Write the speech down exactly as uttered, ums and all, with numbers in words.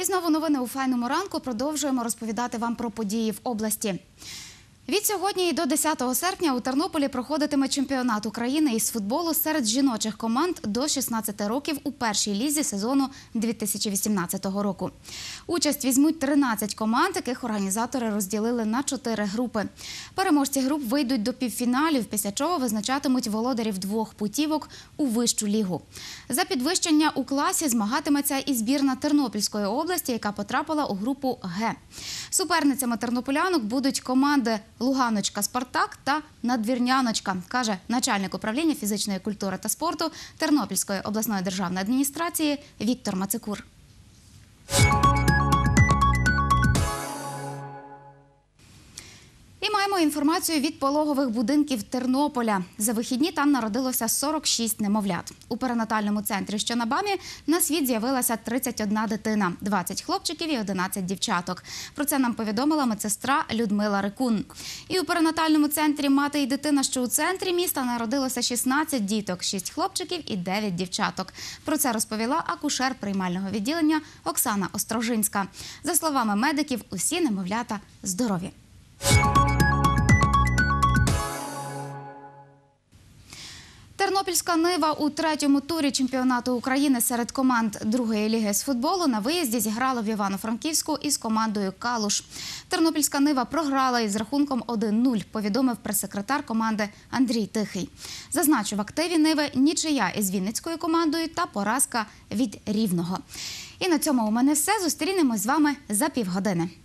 І знову новини у «Файному ранку». Продовжуємо розповідати вам про події в області. Від сьогодні і до десятого серпня у Тернополі проходитиме чемпіонат України із футболу серед жіночих команд до шістнадцяти років у першій лізі сезону дві тисячі вісімнадцятого року. Участь візьмуть тринадцять команд, яких організатори розділили на чотири групи. Переможці груп вийдуть до півфіналів, після чого визначатимуть володарів двох путівок у вищу лігу. За підвищення у класі змагатиметься і збірна Тернопільської області, яка потрапила у групу Г. Суперницями тернополянок будуть команди «Луганочка Спартак» та «Надвірняночка», каже начальник управління фізичної культури та спорту Тернопільської обласної державної адміністрації Віктор Мацикур. І маємо інформацію від пологових будинків Тернополя. За вихідні там народилося сорок шість немовлят. У перинатальному центрі, що на БАМі, на світ з'явилася тридцять одна дитина, двадцять хлопчиків і одинадцять дівчаток. Про це нам повідомила медсестра Людмила Рикун. І у перинатальному центрі «Мати і дитина», що у центрі міста, народилося шістнадцять діток, шість хлопчиків і дев'ять дівчаток. Про це розповіла акушер приймального відділення Оксана Острожинська. За словами медиків, усі немовлята здорові. Тернопільська «Нива» у третьому турі чемпіонату України серед команд другої ліги з футболу на виїзді зіграла в Івано-Франківську із командою «Калуш». Тернопільська «Нива» програла із рахунком один нуль, повідомив прес-секретар команди Андрій Тихий. Зазначу, в активі «Ниви» нічия із вінницькою командою та поразка від Рівного. І на цьому у мене все. Зустрінемось з вами за півгодини.